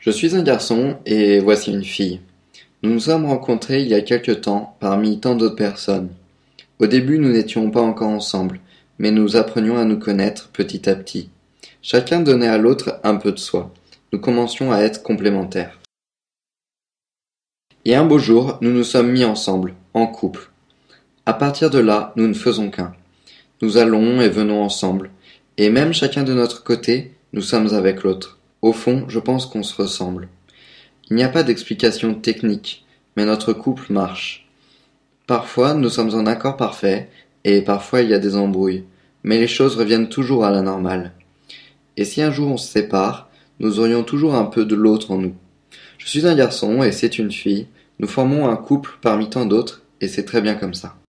Je suis un garçon et voici une fille. Nous nous sommes rencontrés il y a quelque temps parmi tant d'autres personnes. Au début, nous n'étions pas encore ensemble, mais nous apprenions à nous connaître petit à petit. Chacun donnait à l'autre un peu de soi. Nous commencions à être complémentaires. Et un beau jour, nous nous sommes mis ensemble, en couple. À partir de là, nous ne faisons qu'un. Nous allons et venons ensemble, et même chacun de notre côté, nous sommes avec l'autre. Au fond, je pense qu'on se ressemble. Il n'y a pas d'explication technique, mais notre couple marche. Parfois, nous sommes en accord parfait, et parfois il y a des embrouilles, mais les choses reviennent toujours à la normale. Et si un jour on se sépare, nous aurions toujours un peu de l'autre en nous. Je suis un garçon et c'est une fille, nous formons un couple parmi tant d'autres, et c'est très bien comme ça.